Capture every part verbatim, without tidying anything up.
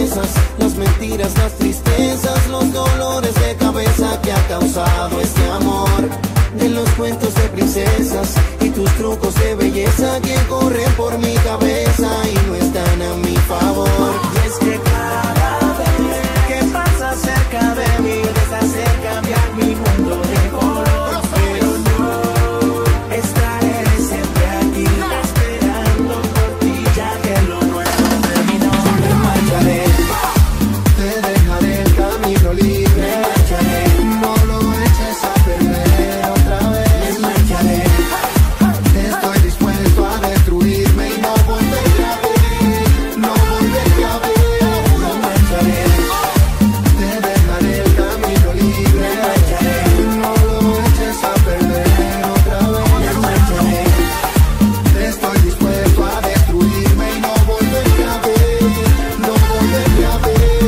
promesas, las mentiras, las tristezas, los dolores de cabeza que ha causado este amor. De los cuentos de princesas y tus trucos de belleza que corren por mi cabeza y no están a mi favor. Y es que cada vez que pasa cerca de mí, deshace cambiar mi mundo de color. Pero yo estaré siempre aquí, esperando por ti, ya que lo nuevo terminó. Me marcharé, te dejaré el camino libre. Me marcharé, no lo eches a perder otra vez. Me marcharé, estoy dispuesto a destruirme y no volveré a ver, no volveré a ver. Me marcharé, te dejaré el camino libre. Me marcharé, no lo eches a perder otra vez. Me marcharé, estoy dispuesto a destruirme y no volveré a ver, no volveré a ver.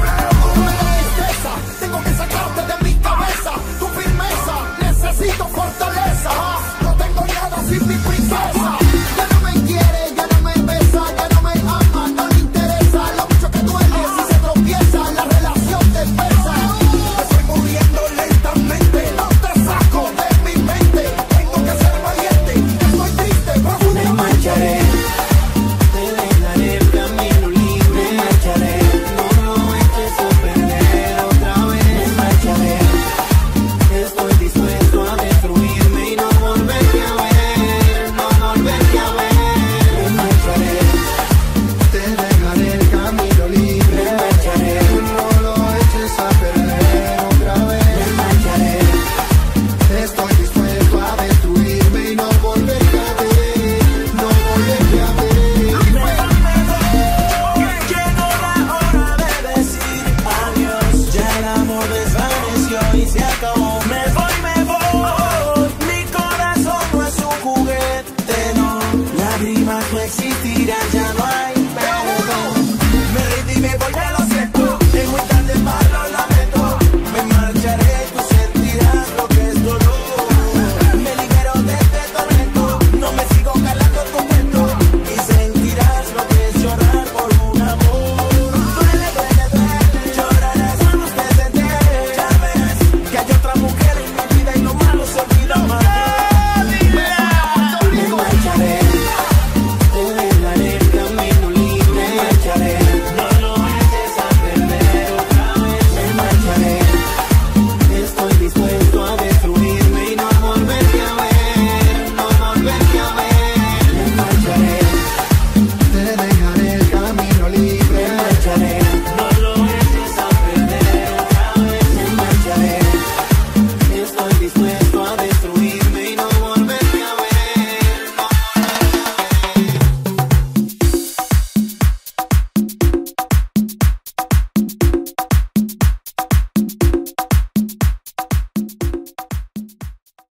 Tengo que sacarte de mi cabeza, tu firmeza, necesito fortaleza. No tengo nada sin mi princesa. Ya no me quiere, ya no me besa, ya no me ama, no le interesa lo mucho que duele si se tropieza, la relación te pesa. Estoy muriendo lentamente, no te saco de mi mente. Tengo que ser valiente, estoy triste, profundamente. Me marcharé, te dejaré el camino libre. Me marcharé, no lo eches a perder otra vez. Me marcharé, estoy dispuesto a destruirme y no volverte a ver, no volverte a ver. Me marcharé, te dejaré el camino libre. Me marcharé, no lo eches a perder otra vez. Me marcharé, estoy dispuesto a destruirme y no volverte a ver, no volverte a ver. Llegó la hora de decir adiós, ya el amor desvaneció y se acabó. Me voy, me voy, mi corazón no es un juguete, no. Lágrimas no existirán ya.